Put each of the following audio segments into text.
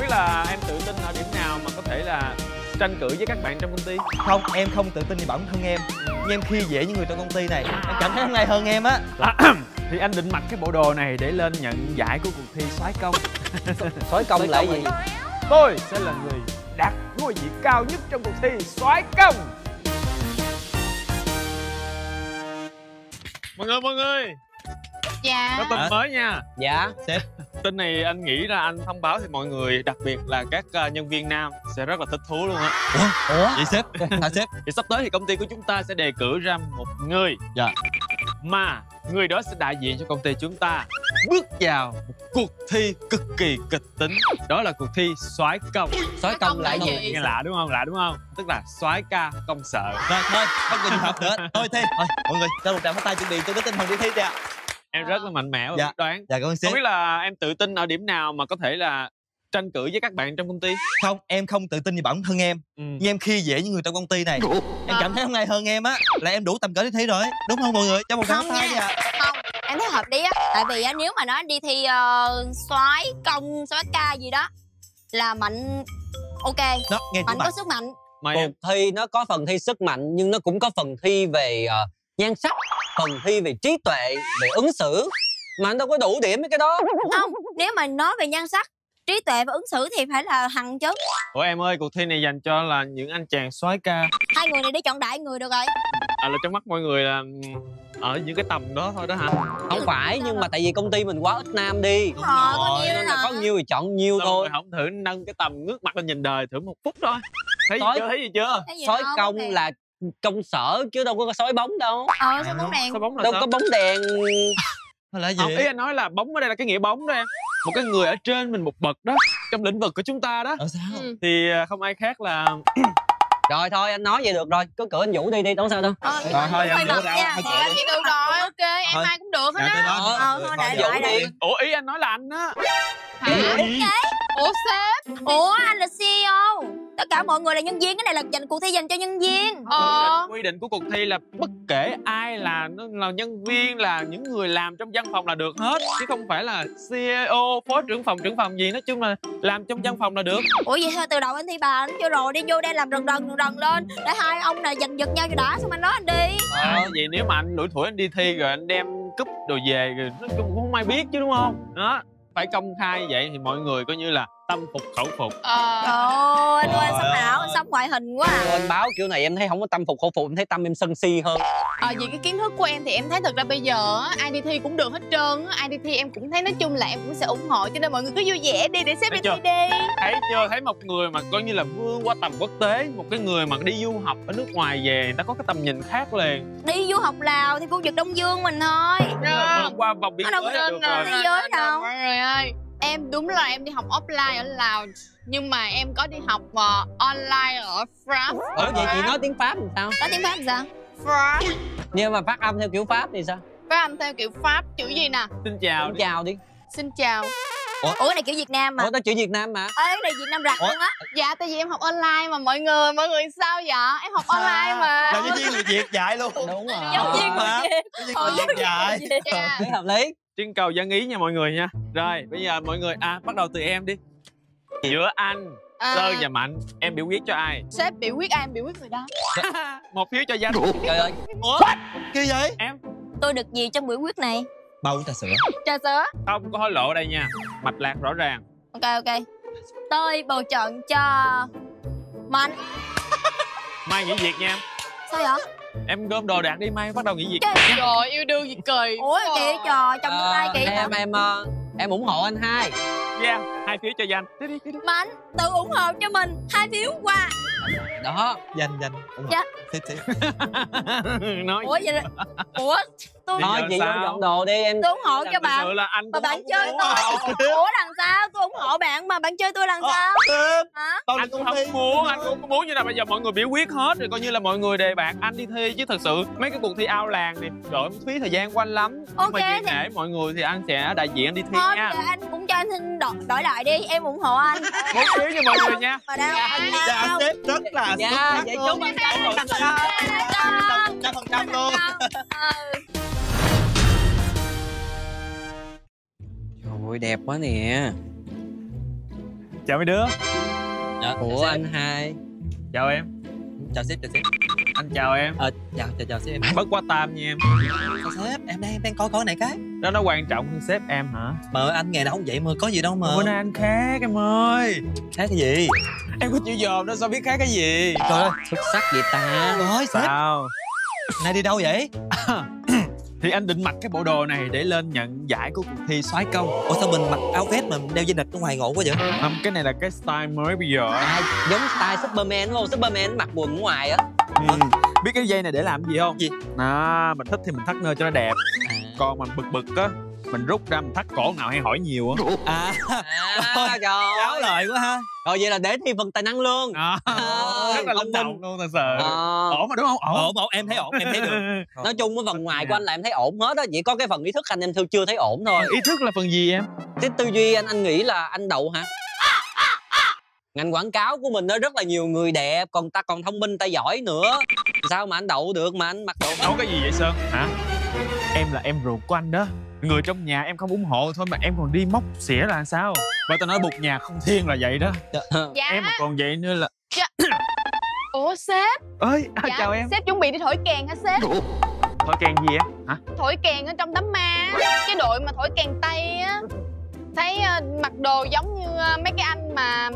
là em tự tin ở điểm nào mà có thể là tranh cử với các bạn trong công ty? Không, em không tự tin về bản thân em. Nhưng em khi dễ những người trong công ty này, em cảm thấy hôm nay hơn em á. Thì anh định mặc cái bộ đồ này để lên nhận giải của cuộc thi soái công. Soái công là gì? Tôi sẽ là người đạt ngôi vị cao nhất trong cuộc thi soái công. Mọi người Dạ. có tin mới nha. Dạ sếp. Tin này anh nghĩ là anh thông báo thì mọi người, đặc biệt là các nhân viên nam sẽ rất là thích thú luôn á. Ủa? Vậy sếp? Hả sếp? Thì sắp tới thì công ty của chúng ta sẽ đề cử ra một người. Dạ. Mà người đó sẽ đại diện cho công ty chúng ta bước vào một cuộc thi cực kỳ kịch tính. Đó là cuộc thi soái công. Soái công là gì? Nghe lạ đúng không? Lạ đúng không? Tức là soái ca công sợ. Rồi thôi, không cần học nữa. Thôi thi. Thôi, mọi người cho một tràng pháo tay chuẩn bị cho cái tinh thần đi thi đi ạ. Em rất là mạnh mẽ và Dạ. quyết đoán. Dạ, cảm ơn sếp. Không biết là em tự tin ở điểm nào mà có thể là tranh cử với các bạn trong công ty? Không, em không tự tin về bản thân em. Nhưng em khi dễ những người trong công ty này, em cảm thấy hôm nay hơn em á, là em đủ tầm cỡ đi thi rồi. Đúng không mọi người? Cho một tràng pháo tay đi ạ. Không, em thấy hợp lý á. Tại vì á, nếu mà nói đi thi soái công, soái ca gì đó là Mạnh ok. Đó, nghe Mạnh chú có sức mạnh. Mời Cuộc em. thi nó có phần thi sức mạnh nhưng nó cũng có phần thi về nhan sắc, phần thi về trí tuệ, về ứng xử. Mà anh đâu có đủ điểm với cái đó. Không, nếu mà nói về nhan sắc, trí tuệ và ứng xử thì phải là Hằng chứ. Ủa em ơi, cuộc thi này dành cho là những anh chàng soái ca. Hai người này để chọn đại người được rồi. Là trong mắt mọi người là ở những cái tầm đó thôi đó hả? Không phải, nhưng mà tại vì công ty mình quá ít nam đi. Có nhiêu Nên nữa là có nhiêu thì chọn nhiêu Sao thôi. mọi người không thử nâng cái tầm ngước mặt lên nhìn đời thử một phút thôi. Thấy gì Soái- chưa? Thấy gì chưa? Soái công là công sở chứ đâu có sói bóng đâu. Sao bóng đèn. Sao bóng là Đâu sao? có bóng đèn. Hay là gì? Không, ý anh nói là bóng ở đây là cái nghĩa bóng đó em. Một cái người ở trên mình một bậc đó, trong lĩnh vực của chúng ta đó. Ở sao? Thì không ai khác là... Rồi thôi anh nói vậy được rồi, cứ cử anh Vũ đi đâu sao đâu. Rồi thôi em Mày đổ bật ra. nha. Thôi Dạ chị được rồi, ok, em Thôi. ai cũng được hết Dạ, á. Thôi đại đi. Ủa ý anh nói là anh á. Ủa sếp. Ủa anh là CEO. Tất cả mọi người là nhân viên, cái này là dành cuộc thi dành cho nhân viên. Quy định của cuộc thi là bất kể ai là nhân viên, là những người làm trong văn phòng là được hết, chứ không phải là CEO, phó trưởng phòng gì, nói chung là làm trong văn phòng là được. Ủa vậy thôi từ đầu anh thi bà anh cho rồi đi vô đây làm rần lên để hai ông này giành giật nhau cho đã, xong anh nói anh đi. Vậy nếu mà anh lủi thủi anh đi thi rồi anh đem cúp đồ về rồi nói chung cũng không ai biết chứ đúng không? Đó, phải công khai như vậy thì mọi người coi như là tâm phục khẩu phục. Trời ơi anh ơi, anh sống ảo, anh sống ngoại hình quá à. Anh báo kiểu này em thấy không có tâm phục khẩu phục, em thấy tâm em sân si hơn. Vì cái kiến thức của em thì em thấy thật ra bây giờ á, ai đi thi cũng được hết trơn á. Ai đi thi em cũng thấy nói chung là em cũng sẽ ủng hộ, cho nên mọi người cứ vui vẻ đi để sếp đi thi đi. Thấy chưa? Thấy một người mà coi như là vươn qua tầm quốc tế, một cái người mà đi du học ở nước ngoài về, người ta có cái tầm nhìn khác liền. Đi du học Lào thì khu vực Đông Dương mình thôi. Vượt qua vòng biên giới là được rồi. Thế giới đâu. Mọi người ơi, em đúng là em đi học offline ở Lào, nhưng mà em có đi học online ở France. Ủa vậy chị nói tiếng Pháp làm sao? Nói tiếng Pháp làm sao? France. Nhưng mà phát âm theo kiểu Pháp thì sao? Phát âm theo kiểu Pháp, chữ gì nè? Xin chào. Xin chào đi. Xin chào. Ủa cái này kiểu Việt Nam mà. Ủa đó chữ Việt Nam mà. Cái này Việt Nam rặt luôn á. Dạ tại vì em học online mà mọi người sao vậy? Em học online mà. Là giáo viên người Việt dạy luôn. Đúng rồi. Giáo viên mà. người Việt. Giáo viên người Việt dạy. Dạ. Thấy hợp lý. Trưng cầu dân ý nha mọi người nha. Rồi bây giờ mọi người bắt đầu từ em đi. Giữa anh, Sơn và Mạnh, em biểu quyết cho ai? Sếp biểu quyết ai em biểu quyết người đó. Một phiếu cho Danh. Trời ơi. Ủa? Cái gì? Em Tôi được gì trong buổi quyết này? Bao uống trà sữa. Trà sữa. không có hối lộ đây nha. Mạch lạc rõ ràng. Ok. Tôi bầu chọn cho Mạnh. Mai nghỉ việc nha em. Sao vậy? Em gom đồ đạc đi, mai bắt đầu nghỉ việc. Trời yêu đương gì kỳ. Ủa kỳ trò chồng tương lai kỳ hả? Em ủng hộ anh hai. Yeah, 2 phiếu cho Danh. Đi đi. Mạnh tự ủng hộ cho mình 2 phiếu qua. Đó. Danh. Dạ. Xếp. Nói Ủa vậy là... Ủa tôi Thôi chị vô dọn đồ đi em. tôi ủng hộ cho thật bạn. sự là anh Mà cũng bạn không chơi muốn. tôi. Ủa đằng sao? Tôi ủng hộ bạn mà bạn chơi tôi đằng sao? Hả? Anh cũng không muốn, anh cũng muốn, như là bây giờ mọi người biểu quyết hết rồi, coi như là mọi người đề bạt anh đi thi, chứ thật sự mấy cái cuộc thi ao làng thì đổi phí thời gian của anh lắm. Ok, Nhưng mà thì- vì nể mọi người thì anh sẽ đại diện anh đi thi Thôi nha. giờ anh cũng cho anh xin đổi lại đi, em ủng hộ anh. 1 phiếu cho mọi người nha. Mà đâu? Dạ sếp rất là Dạ vậy chúc anh trăm luôn. Trời ơi đẹp quá nè. Chào mấy đứa. Dạ, Ủa anh Hai. Chào em. chào sếp, chào sếp. Anh chào em. Chào sếp em. Bớt quá tam nha em. Chào sếp, em đang coi này cái. Đó nó quan trọng hơn sếp em hả? Mà anh ngày nào không vậy mà có gì đâu mà. Bữa nay anh khác em ơi. Khác cái gì? Em có chịu dòm đó sao biết khác cái gì? Trời ơi, Xuất sắc vậy ta. rồi sếp, Sao? nay đi đâu vậy? Thì anh định mặc cái bộ đồ này để lên nhận giải của cuộc thi soái công. Ủa sao mình mặc áo vest mà đeo dây nịt nó hoài ngộ quá vậy? Không, cái này là cái style mới bây giờ. Giống style Superman đúng không? Superman mặc quần ở ngoài á. Biết cái dây này để làm gì không? Gì? Mình thích thì mình thắt nơ cho nó đẹp. Còn mình bực á, mình rút ra mình thắt cổ nào hay hỏi nhiều á. Trời Áo ơi. lời quá ha. Rồi vậy là để thi phần tài năng luôn. Rất là linh động luôn thật sự. Ổn mà đúng không? Ổn, em thấy ổn, em thấy được. Nói chung cái phần ngoài của anh là em thấy ổn hết á, chỉ có cái phần ý thức anh em chưa thấy ổn thôi. Ý thức là phần gì em? Cái tư duy anh nghĩ là anh đậu hả? Ngành quảng cáo của mình nó rất là nhiều người đẹp, còn ta còn thông minh ta giỏi nữa, sao mà anh đậu được mà anh mặc đồ Nói cái gì vậy Sơn? Hả? Em là em ruột của anh đó. Người trong nhà em không ủng hộ thôi mà em còn đi móc xỉa là sao? Và tao nói bụt nhà không thiên là vậy đó. Dạ. Em mà còn vậy nữa là... Ủa sếp. Ơi, Dạ, chào em. sếp chuẩn bị đi thổi kèn hả sếp? Thôi kèn gì em? Hả? Thổi kèn ở trong đám ma. Cái đội mà thổi kèn Tây á. Thấy mặc đồ giống như mấy cái anh mà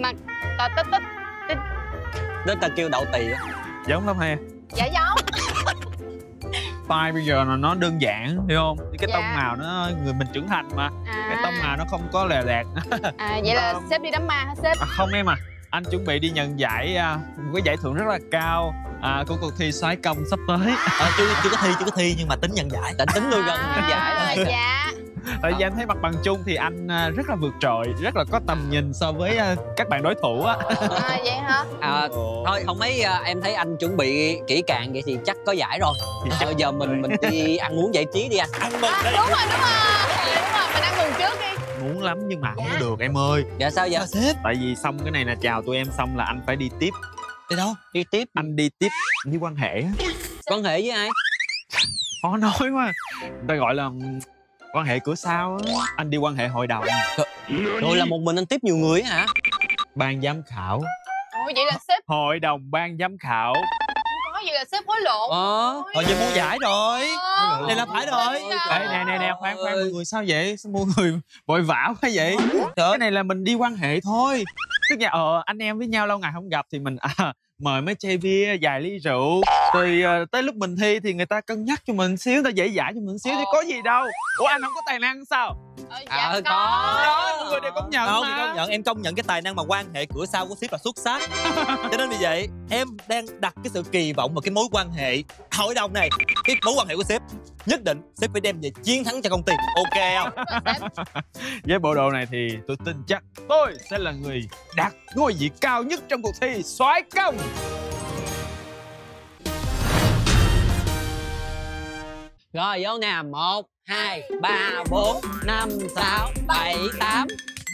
đó ta kêu đậu tỳ á. Giống lắm ha. dạ giống. Style bây giờ là nó đơn giản, hiểu không? Cái Dạ. tông màu nó người mình trưởng thành mà. Cái tông màu nó không có lè lẹt. Vậy là sếp đi đám ma hả sếp? Không em à. Anh chuẩn bị đi nhận giải, một cái giải thưởng rất là cao của cuộc thi soái công sắp tới. Chưa có thi nhưng mà tính nhận giải. Tính luôn gần giải rồi. Dạ. Tại vì anh thấy mặt bằng chung thì anh rất là vượt trội, rất là có tầm nhìn so với các bạn đối thủ á. Vậy hả? Thôi không mấy em thấy anh chuẩn bị kỹ càng vậy thì chắc có giải rồi. Bây giờ mình đi ăn uống giải trí đi anh. Ăn mừng đây. Đúng rồi. Mình ăn mừng trước đi. Muốn lắm nhưng mà không có được em ơi. Dạ sao vậy? Sao sếp? Tại vì xong cái này là chào tụi em xong là anh phải đi tiếp. Đi đâu? Đi tiếp. Anh đi tiếp đi quan hệ á. Quan hệ với ai? Khó nói quá. Người ta gọi là quan hệ cửa sau á. Anh đi quan hệ hội đồng. Rồi là một mình anh tiếp nhiều người hả? Ban giám khảo. Ủa vậy là sếp Hội đồng ban giám khảo. có vậy là sếp hối lộ. Thôi giờ mua giải rồi. Này là phải rồi. Ê, nè, khoan mọi người sao vậy? Sao mọi người vội vã quá vậy? Cái này là mình đi quan hệ thôi. Tức là anh em với nhau lâu ngày không gặp thì mình mời mấy chai bia, vài ly rượu. Rồi tới lúc mình thi thì người ta cân nhắc cho mình xíu, người ta dễ dãi cho mình xíu thì có gì đâu. Ủa anh không có tài năng sao? Dạ có. Đó, mọi người đều công nhận Không, mà. công nhận, em công nhận cái tài năng mà quan hệ cửa sau của sếp là xuất sắc. Cho nên vì vậy em đang đặt cái sự kỳ vọng vào cái mối quan hệ hội đồng này. Cái mối quan hệ của sếp nhất định sếp phải đem về chiến thắng cho công ty. Ok không? Với bộ đồ này thì tôi tin chắc tôi sẽ là người đạt ngôi vị cao nhất trong cuộc thi soái công. Rồi vô nè, 1, 2, 3, 4, 5, 6, 7, 8.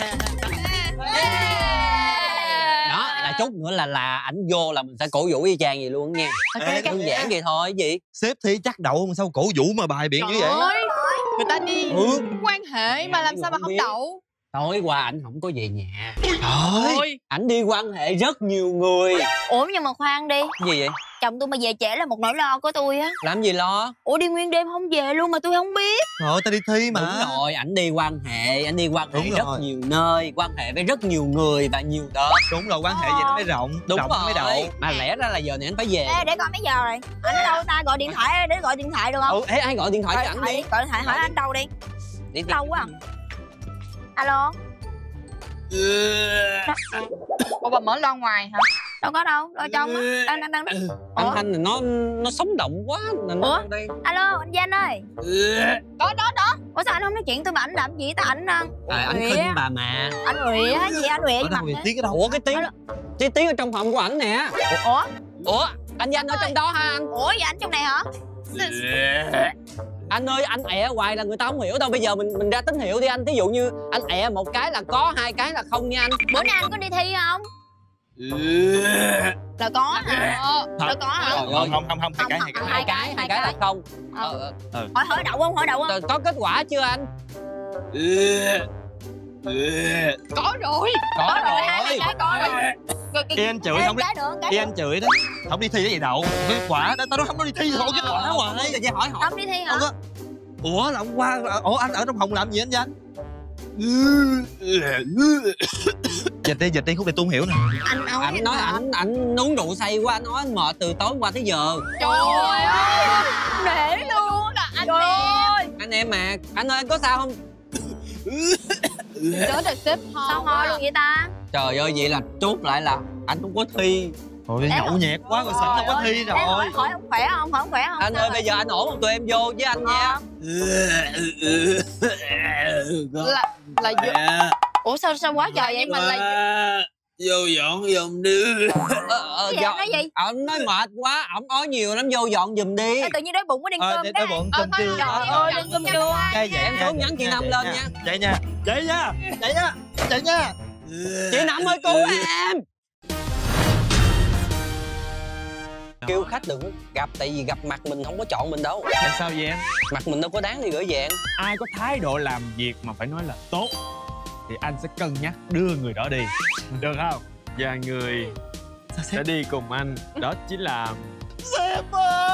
Đó là chút nữa là ảnh vô là mình sẽ cổ vũ y chang gì luôn nha. Đơn giản vậy thôi gì. Sếp thi chắc đậu mà sao cổ vũ mà bài biện như vậy? Trời, người ta đi quan hệ mà làm sao mà không đậu. Tối qua ảnh không có về nhà. Trời, Ảnh đi quan hệ rất nhiều người. Ủa nhưng mà khoan đi, Gì vậy? chồng tôi mà về trễ là một nỗi lo của tôi á. Làm gì lo? Ủa đi nguyên đêm không về luôn mà tôi không biết. trời ta đi thi mà. Đúng rồi, ảnh đi quan hệ, ảnh đi quan hệ Đúng rất rồi. nhiều nơi, quan hệ với rất nhiều người và nhiều đợt. Đúng rồi, quan hệ vậy nó mới rộng. Đúng rộng rồi. mới đậu. Mà lẽ ra là giờ này anh phải về. Ê, để coi mấy giờ rồi. Anh ở đâu ta? Gọi điện thoại để gọi điện thoại được không? Ê, ai gọi điện thoại cho ảnh đi. Gọi điện thoại hỏi anh đâu đi. Đi. Đâu quá. Alo. Ủa bà mở loa ngoài hả? Đâu có đâu, ở trong á. Đang. Âm thanh này nó sống động quá. Ủa? Đây. Alo, anh Danh ơi. Đó. Ủa sao anh không nói chuyện tôi mà anh làm gì ta? Ảnh Anh khinh bà mà. anh rịa hả gì? Anh rịa Ở gì đâu mặt vậy? thế? Tiếng ở đâu? Ủa cái tiếng ở trong phòng của ảnh nè. Ủa? Ủa anh Danh ở trong đó hả anh? Ủa vậy anh trong này hả? Anh ơi, anh ẹ hoài là người ta không hiểu đâu. Bây giờ mình ra tín hiệu đi anh. Ví dụ như anh ẹ một cái là có, hai cái là không nha anh. Bữa nay anh có đi thi không? Là có hả? Là có hả? Không, hai cái. Hai cái là không. Hỏi đậu không? Hỏi đậu không? Có kết quả chưa anh? Có rồi. Có rồi. Hai cái có rồi. Khi anh chửi không đi, cái nữa, cái khi nữa. anh chửi đó không đi thi cái gì đậu kết quả đó, tao nói không có đi thi thôi kết quả hoài. Tự nhiên hỏi Không đi thi hả? Không có. Ủa là hôm qua, anh ở trong phòng làm gì anh Danh? Dịch đi khúc này tôi không hiểu nè. Anh nói Anh nói ảnh uống rượu say quá, anh nói anh mệt từ tối qua tới giờ. Trời ơi. Để luôn là anh em. Anh em mà, anh ơi anh có sao không? Chết rồi sếp ho. sao ho luôn vậy ta? Trời ơi vậy là chốt lại là anh không có thi. Thôi Em nhậu không- nhẹt quá rồi sợ không có thi Em rồi. hỏi không khỏe không? Hỏi không khỏe không? Anh Sao ơi rồi? bây giờ anh ổn không? Tụi em vô với anh nha. Là ủa sao quá trời vậy mà là Vô dọn giùm đi. Cái gì, anh nói gì? Ông nói mệt quá, ổng nói nhiều lắm, vô dọn giùm đi. Ê, tự nhiên đói bụng quá, đi cơm Để cái. bụng cơm trưa. Trời ơi, đi cơm trưa. Vậy Em xuống nhắn chị Năm lên nha. Chạy nha. Chạy nha. Chạy nha. Chạy nha. Chị Năm ơi cứu em. Kêu khách đừng gặp, tại vì gặp mặt mình không có chọn mình đâu. Tại sao vậy em? Mặt mình đâu có đáng đi gửi vàng. Ai có thái độ làm việc mà phải nói là tốt thì anh sẽ cân nhắc đưa người đó đi, được không? Và người sẽ đi cùng anh đó chính là Sếp ơi.